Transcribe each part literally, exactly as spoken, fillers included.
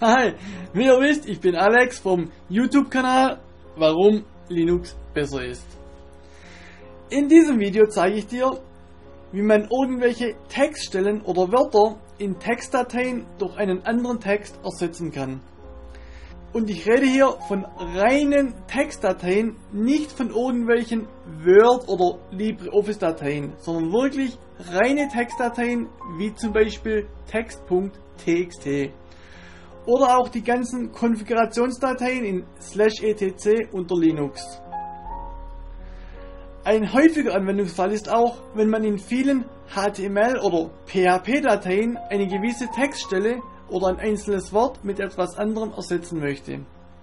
Hi, wie ihr wisst, ich bin Alex vom YouTube-Kanal Warum Linux besser ist. In diesem Video zeige ich dir, wie man irgendwelche Textstellen oder Wörter in Textdateien durch einen anderen Text ersetzen kann. Und ich rede hier von reinen Textdateien, nicht von irgendwelchen Word- oder LibreOffice-Dateien, sondern wirklich reine Textdateien, wie zum Beispiel text.txt. Oder auch die ganzen Konfigurationsdateien in slash etc unter Linux. Ein häufiger Anwendungsfall ist auch, wenn man in vielen H T M L- oder P H P-Dateien eine gewisse Textstelle oder ein einzelnes Wort mit etwas anderem ersetzen möchte.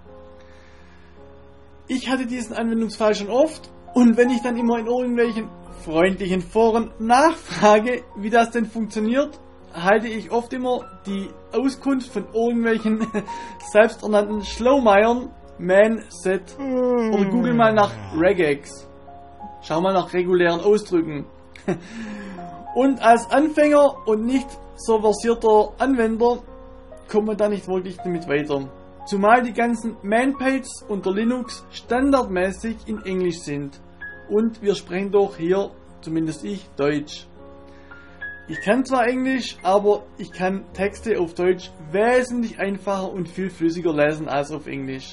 Ich hatte diesen Anwendungsfall schon oft, und wenn ich dann immer in irgendwelchen freundlichen Foren nachfrage, wie das denn funktioniert, erhalte ich oft immer die Auskunft von irgendwelchen selbsternannten Schlaumeiern, Man, Set oder google mal nach Regex. Schau mal nach regulären Ausdrücken. Und als Anfänger und nicht so versierter Anwender kommt man da nicht wirklich damit weiter. Zumal die ganzen Man-Pages unter Linux standardmäßig in Englisch sind. Und wir sprechen doch hier, zumindest ich, Deutsch. Ich kann zwar Englisch, aber ich kann Texte auf Deutsch wesentlich einfacher und viel flüssiger lesen als auf Englisch.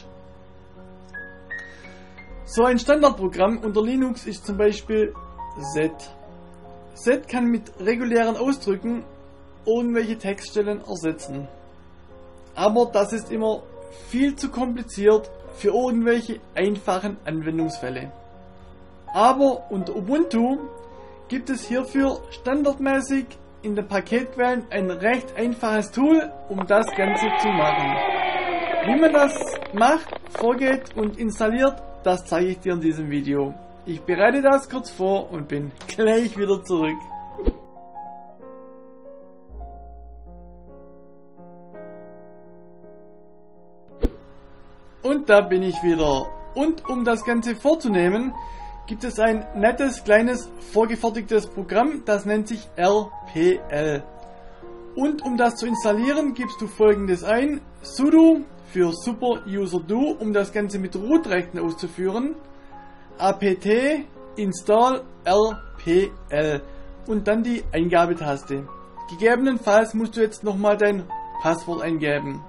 So ein Standardprogramm unter Linux ist zum Beispiel Set. Set kann mit regulären Ausdrücken irgendwelche Textstellen ersetzen. Aber das ist immer viel zu kompliziert für irgendwelche einfachen Anwendungsfälle. Aber unter Ubuntu gibt es hierfür standardmäßig in den Paketquellen ein recht einfaches Tool, um das Ganze zu machen. Wie man das macht, vorgeht und installiert, das zeige ich dir in diesem Video. Ich bereite das kurz vor und bin gleich wieder zurück. Und da bin ich wieder. Und um das Ganze vorzunehmen, gibt es ein nettes, kleines, vorgefertigtes Programm, das nennt sich R P L. Und um das zu installieren, gibst du Folgendes ein: sudo für super user do, um das Ganze mit Root-Rechten auszuführen, apt install R P L und dann die Eingabetaste. Gegebenenfalls musst du jetzt nochmal dein Passwort eingeben.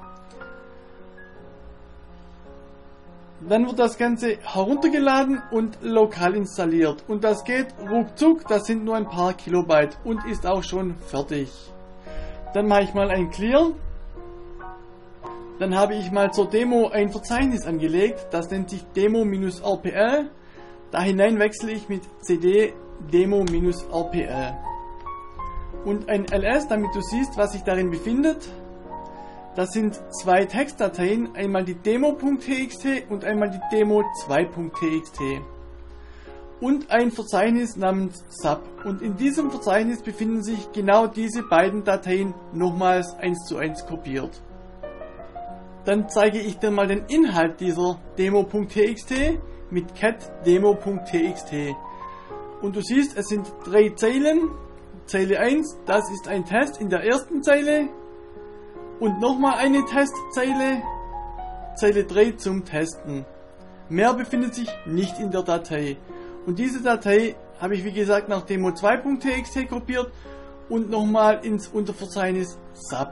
Dann wird das Ganze heruntergeladen und lokal installiert. Und das geht ruckzuck, das sind nur ein paar Kilobyte und ist auch schon fertig. Dann mache ich mal ein Clear. Dann habe ich mal zur Demo ein Verzeichnis angelegt, das nennt sich Demo-R P L. Da hinein wechsle ich mit cd Demo-R P L. Und ein L S, damit du siehst, was sich darin befindet. Das sind zwei Textdateien, einmal die Demo.txt und einmal die Demo zwei Punkt txt. Und ein Verzeichnis namens Sub. Und in diesem Verzeichnis befinden sich genau diese beiden Dateien nochmals eins zu eins kopiert. Dann zeige ich dir mal den Inhalt dieser Demo.txt mit cat Demo.txt. Und du siehst, es sind drei Zeilen. Zeile eins, das ist ein Test in der ersten Zeile. Und nochmal eine Testzeile, Zeile drei zum Testen. Mehr befindet sich nicht in der Datei. Und diese Datei habe ich wie gesagt nach Demo zwei Punkt txt kopiert und nochmal ins Unterverzeichnis Sub.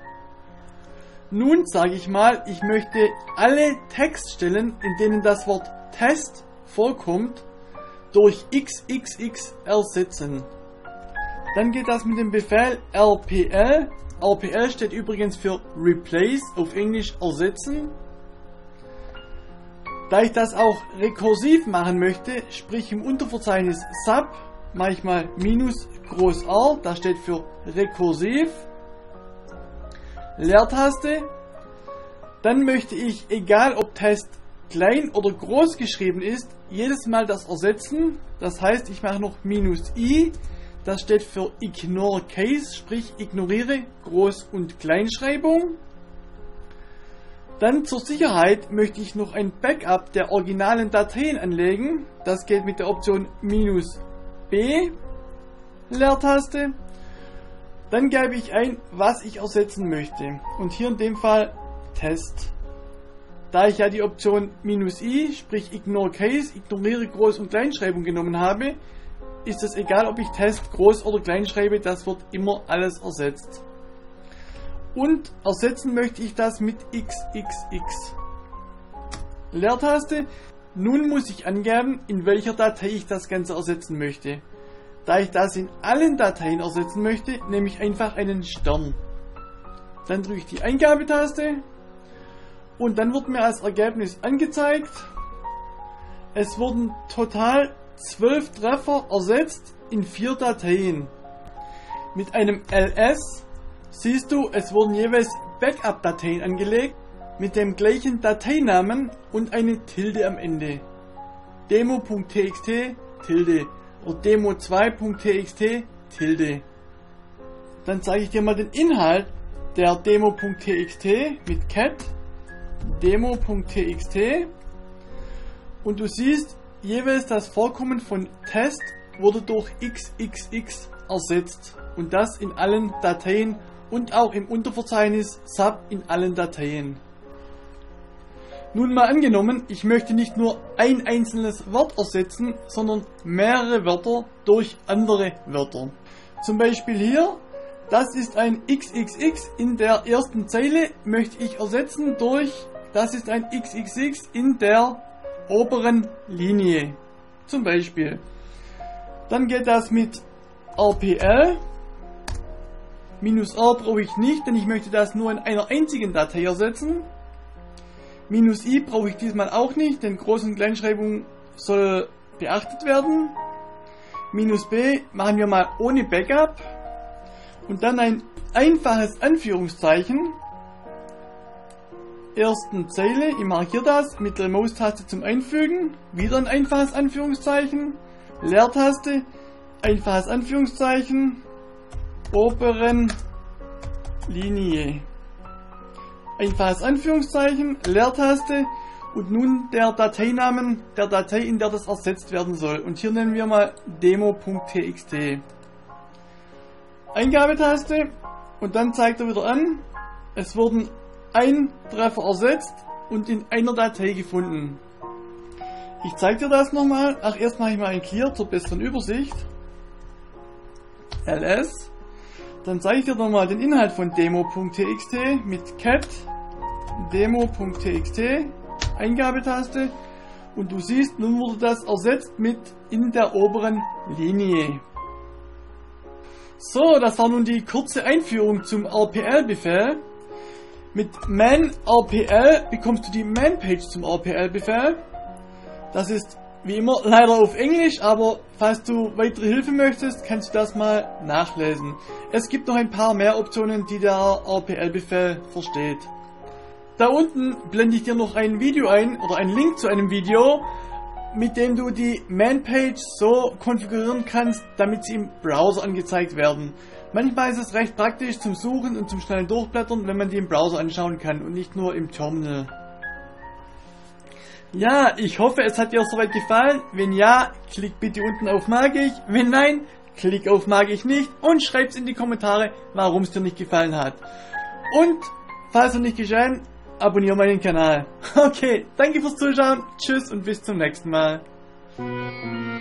Nun sage ich mal, ich möchte alle Textstellen, in denen das Wort Test vorkommt, durch X X X ersetzen. Dann geht das mit dem Befehl R P L. R P L steht übrigens für Replace, auf Englisch ersetzen. Da ich das auch rekursiv machen möchte, sprich im Unterverzeichnis Sub, mache ich mal minus groß R, das steht für rekursiv. Leertaste. Dann möchte ich, egal ob Test klein oder groß geschrieben ist, jedes Mal das ersetzen. Das heißt, ich mache noch minus I. Das steht für Ignore Case, sprich ignoriere Groß- und Kleinschreibung. Dann zur Sicherheit möchte ich noch ein Backup der originalen Dateien anlegen. Das geht mit der Option minus B, Leertaste. Dann gebe ich ein, was ich ersetzen möchte. Und hier in dem Fall Test. Da ich ja die Option minus i, sprich Ignore Case, ignoriere Groß- und Kleinschreibung genommen habe, ist es egal, ob ich Test groß oder klein schreibe, das wird immer alles ersetzt. Und ersetzen möchte ich das mit X X X. Leertaste. Nun muss ich angeben, in welcher Datei ich das Ganze ersetzen möchte. Da ich das in allen Dateien ersetzen möchte, nehme ich einfach einen Stern. Dann drücke ich die Eingabetaste und dann wird mir als Ergebnis angezeigt, es wurden total zwölf Treffer ersetzt in vier Dateien. Mit einem L S siehst du, es wurden jeweils Backup-Dateien angelegt mit dem gleichen Dateinamen und eine Tilde am Ende. Demo.txt Tilde oder Demo zwei Punkt txt Tilde. Dann zeige ich dir mal den Inhalt der Demo.txt mit cat Demo.txt und du siehst, jeweils das Vorkommen von Test wurde durch X X X ersetzt und das in allen Dateien und auch im Unterverzeichnis Sub in allen Dateien. Nun mal angenommen, ich möchte nicht nur ein einzelnes Wort ersetzen, sondern mehrere Wörter durch andere Wörter. Zum Beispiel hier, das ist ein X X X in der ersten Zeile, möchte ich ersetzen durch, das ist ein X X X in der oberen Linie. Zum Beispiel. Dann geht das mit R P L. Minus R brauche ich nicht, denn ich möchte das nur in einer einzigen Datei ersetzen. Minus I brauche ich diesmal auch nicht, denn Groß- und Kleinschreibung soll beachtet werden. Minus B machen wir mal ohne Backup. Und dann ein einfaches Anführungszeichen. Ersten Zeile, ich markiere das, Mittlere Maustaste zum Einfügen. Wieder ein einfaches Anführungszeichen. Leertaste, einfaches Anführungszeichen. Oberen Linie. Einfaches Anführungszeichen, Leertaste und nun der Dateinamen der Datei, in der das ersetzt werden soll. Und hier nennen wir mal Demo.txt. Eingabetaste und dann zeigt er wieder an, es wurden ein Treffer ersetzt und in einer Datei gefunden. Ich zeige dir das nochmal. Ach, erst mache ich mal ein Clear zur besseren Übersicht. L S. Dann zeige ich dir nochmal den Inhalt von Demo.txt mit cat Demo.txt, Eingabetaste und du siehst, nun wurde das ersetzt mit in der oberen Linie. So, das war nun die kurze Einführung zum R P L-Befehl. Mit man R P L bekommst du die Man-Page zum R P L-Befehl. Das ist wie immer leider auf Englisch, aber falls du weitere Hilfe möchtest, kannst du das mal nachlesen. Es gibt noch ein paar mehr Optionen, die der R P L-Befehl versteht. Da unten blende ich dir noch ein Video ein oder einen Link zu einem Video, mit dem du die Man-Page so konfigurieren kannst, damit sie im Browser angezeigt werden. Manchmal ist es recht praktisch zum Suchen und zum schnellen Durchblättern, wenn man die im Browser anschauen kann und nicht nur im Terminal. Ja, ich hoffe, es hat dir soweit gefallen. Wenn ja, klick bitte unten auf mag ich. Wenn nein, klick auf mag ich nicht und schreib's in die Kommentare, warum es dir nicht gefallen hat. Und, falls noch nicht geschehen, abonniere meinen Kanal. Okay, danke fürs Zuschauen, tschüss und bis zum nächsten Mal.